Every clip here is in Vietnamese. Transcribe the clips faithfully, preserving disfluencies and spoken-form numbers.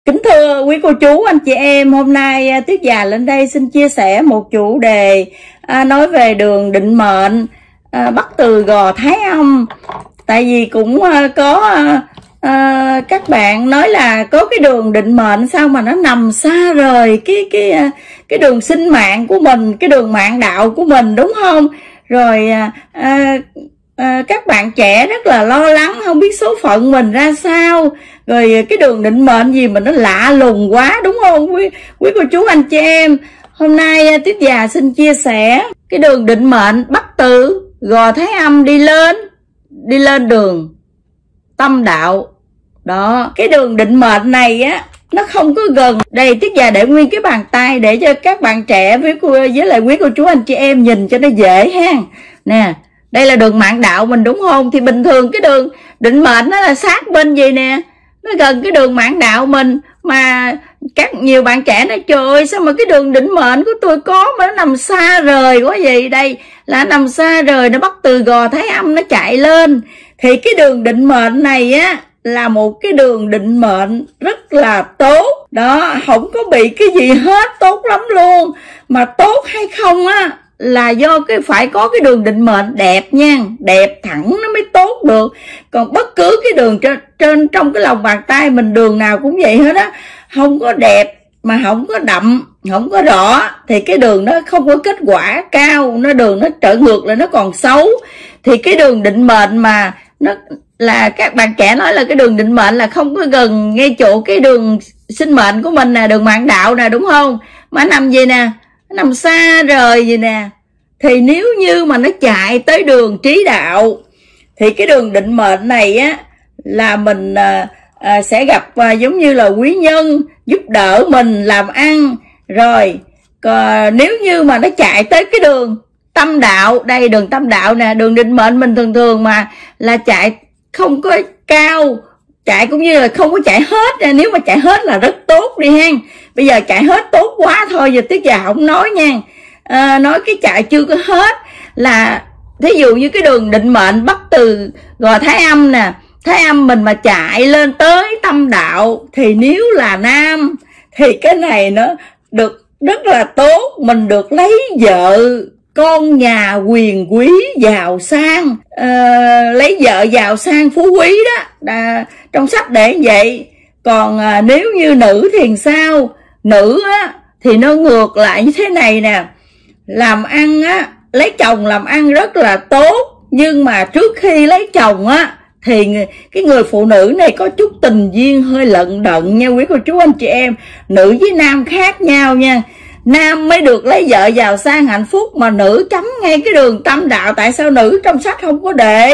Kính thưa quý cô chú, anh chị em, hôm nay Tuyết Già lên đây xin chia sẻ một chủ đề à, nói về đường định mệnh à, bắt từ Gò Thái Âm. Tại vì cũng à, có à, à, các bạn nói là có cái đường định mệnh sao mà nó nằm xa rời cái cái à, cái đường sinh mạng của mình, cái đường mạng đạo của mình, đúng không? Rồi à, à, À, các bạn trẻ rất là lo lắng, không biết số phận mình ra sao, rồi cái đường định mệnh gì mà nó lạ lùng quá, đúng không quý, quý cô chú anh chị em? Hôm nay Tuyết Già xin chia sẻ cái đường định mệnh bắt từ Gò Thái Âm đi lên đi lên đường tâm đạo. Đó, cái đường định mệnh này á, nó không có gần. Đây Tuyết Già để nguyên cái bàn tay để cho các bạn trẻ với cô, với lại quý cô chú anh chị em nhìn cho nó dễ ha. Nè, đây là đường mạng đạo mình, đúng không? Thì bình thường cái đường định mệnh nó là sát bên gì nè, nó gần cái đường mạng đạo mình. Mà các nhiều bạn trẻ nói trời ơi, sao mà cái đường định mệnh của tôi có mà nó nằm xa rời quá vậy? Đây là nằm xa rời, nó bắt từ Gò Thái Âm nó chạy lên. Thì cái đường định mệnh này á là một cái đường định mệnh rất là tốt. Đó, không có bị cái gì hết, tốt lắm luôn. Mà tốt hay không á là do cái phải có cái đường định mệnh đẹp nha, đẹp thẳng nó mới tốt được. Còn bất cứ cái đường trên, trên trong cái lòng bàn tay mình đường nào cũng vậy hết á, không có đẹp mà không có đậm, không có rõ thì cái đường nó không có kết quả cao, nó đường nó trở ngược là nó còn xấu. Thì cái đường định mệnh mà nó là các bạn trẻ nói là cái đường định mệnh là không có gần ngay chỗ cái đường sinh mệnh của mình nè, đường mạng đạo nè, đúng không? Mà nằm gì nè, nằm xa rời gì nè. Thì nếu như mà nó chạy tới đường trí đạo thì cái đường định mệnh này á là mình à, à, sẽ gặp à, giống như là quý nhân giúp đỡ mình làm ăn. Rồi còn nếu như mà nó chạy tới cái đường tâm đạo, đây đường tâm đạo nè, đường định mệnh mình thường thường mà là chạy không có cao, chạy cũng như là không có chạy hết. Nếu mà chạy hết là rất tốt đi ha. Bây giờ chạy hết tốt quá thôi, giờ Tuyết Già không nói nha. À, nói cái chạy chưa có hết là thí dụ như cái đường định mệnh bắt từ Gò Thái Âm nè, Thái Âm mình mà chạy lên tới tâm đạo thì nếu là nam thì cái này nó được rất là tốt. Mình được lấy vợ con nhà quyền quý giàu sang, à, lấy vợ giàu sang phú quý đó, à, trong sách để vậy. Còn à, nếu như nữ thì sao? Nữ á thì nó ngược lại như thế này nè, làm ăn á, lấy chồng làm ăn rất là tốt, nhưng mà trước khi lấy chồng á thì cái người phụ nữ này có chút tình duyên hơi lận đận nha quý cô chú anh chị em. Nữ với nam khác nhau nha. Nam mới được lấy vợ giàu sang hạnh phúc, mà nữ chấm ngay cái đường tâm đạo. Tại sao nữ trong sách không có để?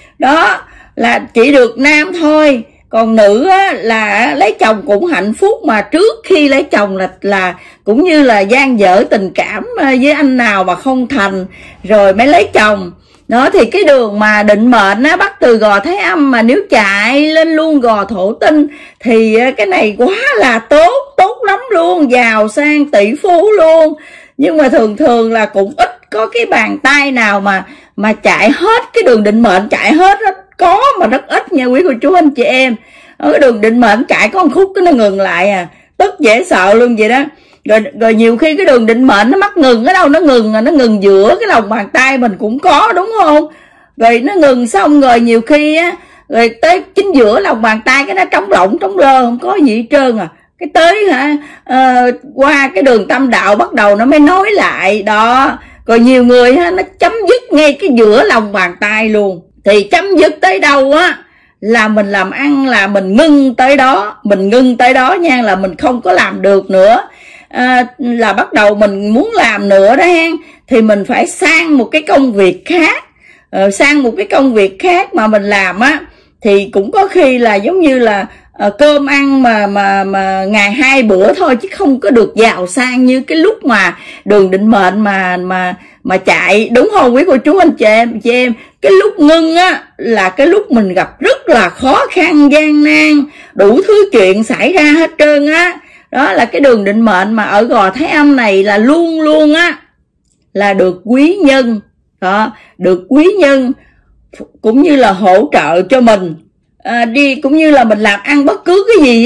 Đó là chỉ được nam thôi. Còn nữ á, là lấy chồng cũng hạnh phúc, mà trước khi lấy chồng là là cũng như là gian dở tình cảm với anh nào mà không thành rồi mới lấy chồng. Đó thì cái đường mà định mệnh á, bắt từ Gò Thái Âm mà nếu chạy lên luôn Gò Thổ Tinh thì cái này quá là tốt, tốt lắm luôn, giàu sang tỷ phú luôn. Nhưng mà thường thường là cũng ít có cái bàn tay nào mà mà chạy hết cái đường định mệnh, chạy hết đó. Có mà rất ít nha quý cô chú anh chị em. Ở cái đường định mệnh chạy có một khúc cái nó ngừng lại à, tức dễ sợ luôn vậy đó. Rồi, rồi nhiều khi cái đường định mệnh nó mắc ngừng ở đâu, nó ngừng nó ngừng giữa cái lòng bàn tay mình cũng có, đúng không? Rồi nó ngừng xong rồi nhiều khi á, rồi tới chính giữa lòng bàn tay cái nó trống lỏng trống lơ, không có gì hết trơn à. Cái tới hả uh, qua cái đường tâm đạo bắt đầu nó mới nói lại đó. Rồi nhiều người ha, nó chấm dứt ngay cái giữa lòng bàn tay luôn. Thì chấm dứt tới đâu á là mình làm ăn là mình ngưng tới đó, mình ngưng tới đó nha, là mình không có làm được nữa. À, là bắt đầu mình muốn làm nữa đó ha, thì mình phải sang một cái công việc khác. à, sang một cái công việc khác mà mình làm á thì cũng có khi là giống như là à, cơm ăn mà mà mà ngày hai bữa thôi, chứ không có được giàu sang như cái lúc mà đường định mệnh mà mà mà chạy, đúng không quý cô chú anh chị em? Chị em cái lúc ngưng á là cái lúc mình gặp rất là khó khăn gian nan, đủ thứ chuyện xảy ra hết trơn á. Đó là cái đường định mệnh mà ở Gò Thái Âm này là luôn luôn á là được quý nhân đó, được quý nhân cũng như là hỗ trợ cho mình. À, đi cũng như là mình làm ăn bất cứ cái gì á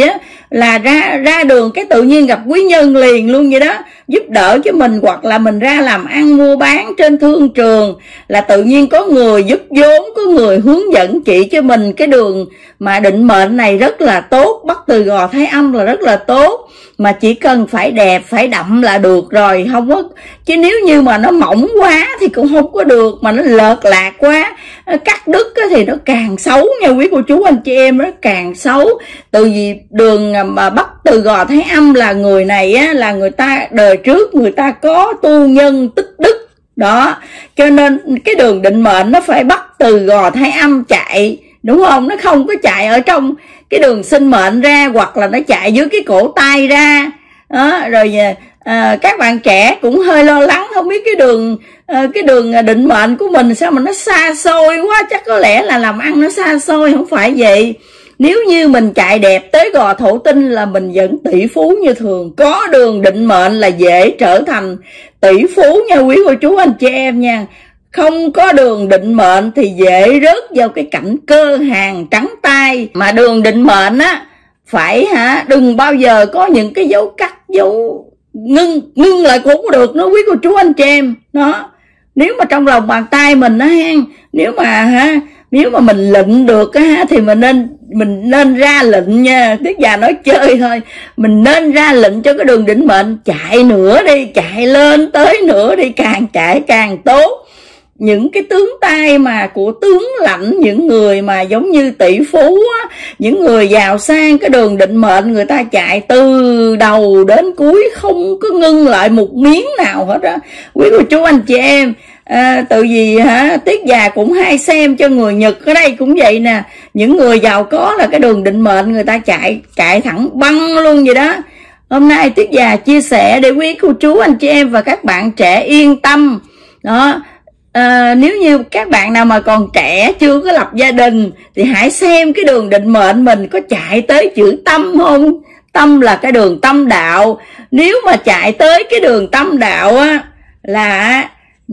là ra ra đường cái tự nhiên gặp quý nhân liền luôn vậy đó, giúp đỡ cho mình, hoặc là mình ra làm ăn mua bán trên thương trường là tự nhiên có người giúp vốn, có người hướng dẫn chỉ cho mình cái đường mà định mệnh này rất là tốt. Bắc Từ Gò Thái Âm là rất là tốt, mà chỉ cần phải đẹp, phải đậm là được rồi, không có, chứ nếu như mà nó mỏng quá thì cũng không có được, mà nó lợt lạc quá, cắt đứt thì nó càng xấu nha quý cô chú anh chị em, nó càng xấu. Từ vì đường mà Bắc Từ Gò Thái Âm là người này á, là người ta đời trước người ta có tu nhân tích đức đó, cho nên cái đường định mệnh nó phải Bắc Từ Gò Thái Âm chạy, đúng không? Nó không có chạy ở trong cái đường sinh mệnh ra, hoặc là nó chạy dưới cái cổ tay ra đó. Rồi à, các bạn trẻ cũng hơi lo lắng, không biết cái đường à, cái đường định mệnh của mình sao mà nó xa xôi quá, chắc có lẽ là làm ăn nó xa xôi. Không phải vậy, nếu như mình chạy đẹp tới Gò Thổ Tinh là mình vẫn tỷ phú như thường. Có đường định mệnh là dễ trở thành tỷ phú nha quý cô chú anh chị em nha. Không có đường định mệnh thì dễ rớt vào cái cảnh cơ hàng trắng tay. Mà đường định mệnh á, phải hả, đừng bao giờ có những cái dấu cắt, dấu ngưng ngưng lại cũng có được nữa quý cô chú anh chị em đó. Nếu mà trong lòng bàn tay mình á ha, nếu mà ha, nếu mà mình lệnh được á thì mình nên mình nên ra lệnh nha. Tiết Già nói chơi thôi, mình nên ra lệnh cho cái đường định mệnh chạy nữa đi, chạy lên tới nữa đi, càng chạy càng tốt. Những cái tướng tay mà của tướng lãnh, những người mà giống như tỷ phú á, những người giàu sang, cái đường định mệnh người ta chạy từ đầu đến cuối không có ngưng lại một miếng nào hết á quý cô chú anh chị em. À, tự vì hả, Tiết Già cũng hay xem cho người Nhật ở đây cũng vậy nè, những người giàu có là cái đường định mệnh người ta chạy chạy thẳng băng luôn vậy đó. Hôm nay Tiết Già chia sẻ để quý cô chú anh chị em và các bạn trẻ yên tâm đó. À, nếu như các bạn nào mà còn trẻ chưa có lập gia đình thì hãy xem cái đường định mệnh mình có chạy tới chữ tâm không. Tâm là cái đường tâm đạo. Nếu mà chạy tới cái đường tâm đạo á, là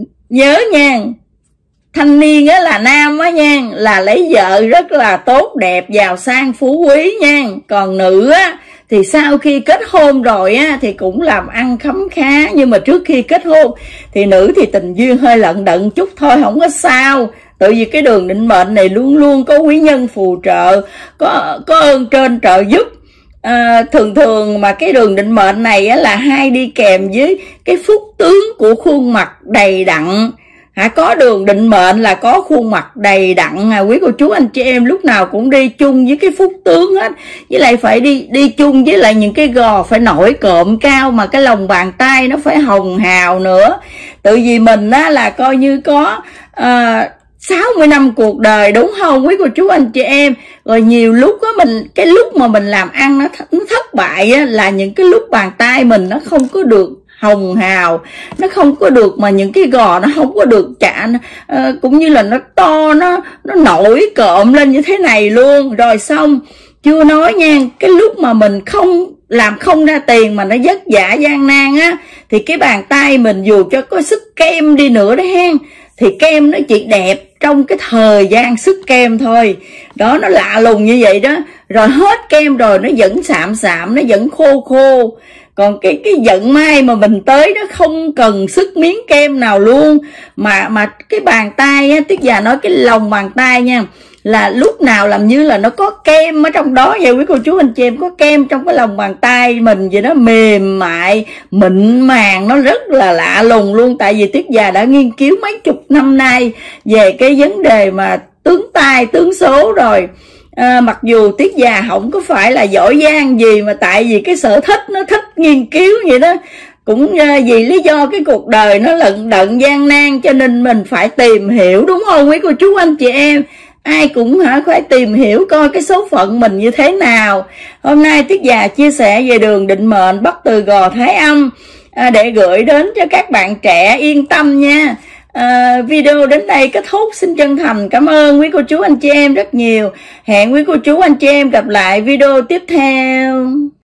nhớ nha, thanh niên á là nam á nha, là lấy vợ rất là tốt đẹp, giàu sang phú quý nha. Còn nữ á thì sau khi kết hôn rồi á thì cũng làm ăn khấm khá, nhưng mà trước khi kết hôn thì nữ thì tình duyên hơi lận đận chút thôi, không có sao. Tại vì cái đường định mệnh này luôn luôn có quý nhân phù trợ, có có ơn trên trợ giúp. À, thường thường mà cái đường định mệnh này á, là hay đi kèm với cái phúc tướng của khuôn mặt đầy đặn. À, có đường định mệnh là có khuôn mặt đầy đặn à, quý cô chú anh chị em lúc nào cũng đi chung với cái phúc tướng hết, với lại phải đi đi chung với lại những cái gò phải nổi cộm cao, mà cái lòng bàn tay nó phải hồng hào nữa. Tự vì mình á là coi như có à, sáu mươi năm cuộc đời, đúng không quý cô chú anh chị em. Rồi nhiều lúc á mình, cái lúc mà mình làm ăn nó, th nó thất bại á, là những cái lúc bàn tay mình nó không có được hồng hào, nó không có được, mà những cái gò nó không có được chạm, uh, cũng như là nó to, nó nó nổi cộm lên như thế này luôn. Rồi xong chưa nói nha, cái lúc mà mình không làm không ra tiền mà nó vất vả gian nan á, thì cái bàn tay mình dù cho có sức kem đi nữa đó hen, thì kem nó chỉ đẹp trong cái thời gian sức kem thôi đó, nó lạ lùng như vậy đó. Rồi hết kem rồi nó vẫn sạm sạm, nó vẫn khô khô. Còn cái cái vận may mà mình tới đó không cần sức miếng kem nào luôn, mà mà cái bàn tay á, Tiết Già nói cái lòng bàn tay nha, là lúc nào làm như là nó có kem ở trong đó vậy quý cô chú anh chị em. Có kem trong cái lòng bàn tay mình vậy đó, mềm mại mịn màng, nó rất là lạ lùng luôn. Tại vì Tiết Già đã nghiên cứu mấy chục năm nay về cái vấn đề mà tướng tay tướng số rồi. À, mặc dù Tiết Già không có phải là giỏi giang gì, mà tại vì cái sở thích nó thích nghiên cứu vậy đó, cũng uh, vì lý do cái cuộc đời nó lận đận gian nan cho nên mình phải tìm hiểu, đúng không quý cô chú anh chị em. Ai cũng hả phải tìm hiểu coi cái số phận mình như thế nào. Hôm nay Tiết Già chia sẻ về đường định mệnh Bắc Từ Gò Thái Âm à, để gửi đến cho các bạn trẻ yên tâm nha. À, video đến đây kết thúc. Xin chân thành cảm ơn quý cô chú anh chị em rất nhiều. Hẹn quý cô chú anh chị em gặp lại video tiếp theo.